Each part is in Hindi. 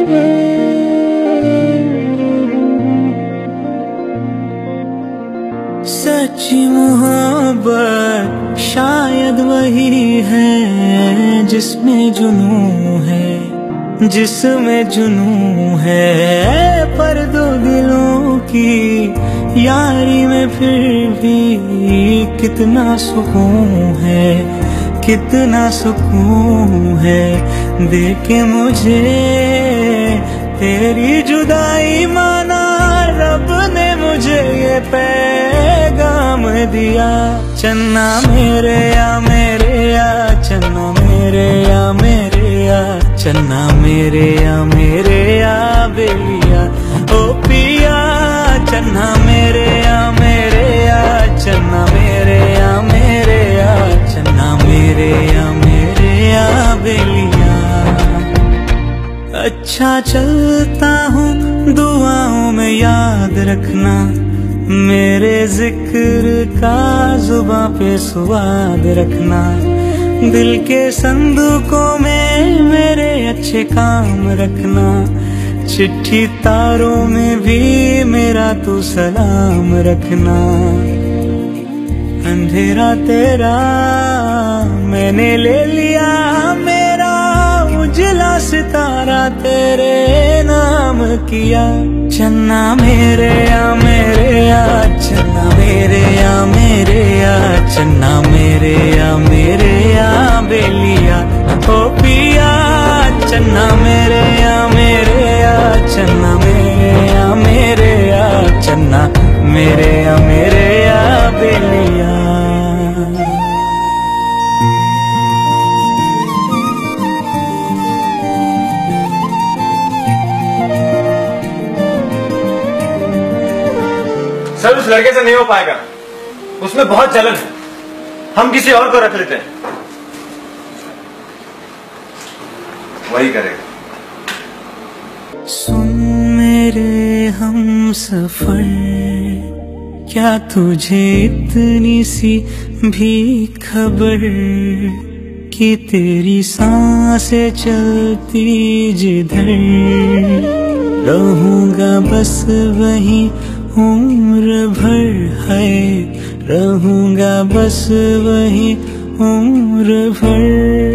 सच्ची मोहब्बत शायद वही है जिसमें जुनून है, जिसमें जुनून है। पर दो दिलों की यारी में फिर भी कितना सुकून है, कितना सुकून है। देखे मुझे तेरी जुदाई माना, रब ने मुझे ये पैगाम दिया। चन्ना मेरे या मेरे या, चन्ना मेरे या मेरे या, चन्ना मेरे या मेरे या बेलिया ओ पिया। चन्ना मेरे या मेरे या, चन्ना मेरे या मेरे या, चन्ना मेरे या मेरे या बेलिया। अच्छा चलता हूँ दुआओं में याद रखना, मेरे जिक्र का जुबां पे स्वाद रखना। दिल के संदूकों में मेरे अच्छे काम रखना, चिट्ठी तारों में भी मेरा तू सलाम रखना। अंधेरा तेरा मैंने ले लिया, मेरा उजला सितारा तेरे नाम किया। चन्ना मेरे या मेरे या, चन्ना मेरे या मेरे या, चन्ना मेरे या मेरे या बेलिया ओ पिया। चन्ना मेरे या मेरे या, चन्ना मेरे या मेरे या, चन्ना मेरे या मेरे या बेलिया। सर उस लड़के से नहीं हो पाएगा, उसमें बहुत जलन है, हम किसी और को रख लेते हैं, वही करेगा। सुन मेरे हम सफर, क्या तुझे इतनी सी भी खबर कि तेरी सांसें चलती जिधर रहूंगा बस वहीं उम्र भर है, रहूंगा बस वहीं उम्र भर।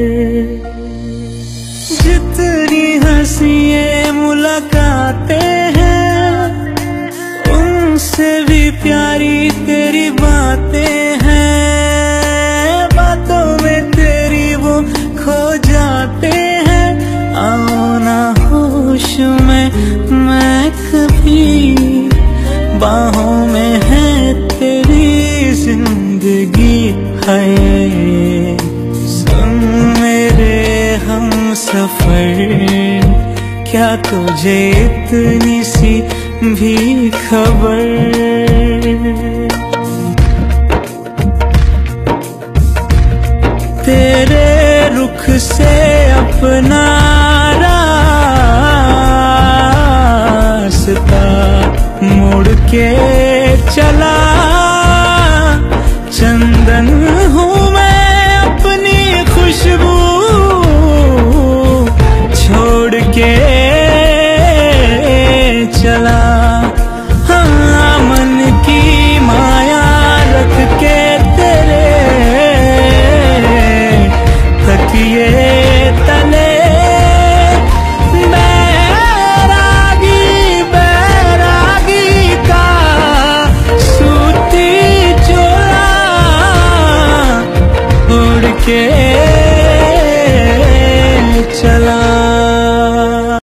जितनी हंसी मुलाकातें हैं, उनसे भी प्यारी तेरी बातें हैं। बातों में तेरी वो खो जाते हैं, आओ ना होश में मैं कभी, बाहों में है तेरी जिंदगी है। सुन मेरे हम सफर, क्या तुझे इतनी सी भी खबर। तेरे रुख से अपना रास्ता मोड़ के चला, चंदन हूँ मैं अपनी खुशबू छोड़ के चला। हाँ मन की माया रख के तेरे तकिए तले चला।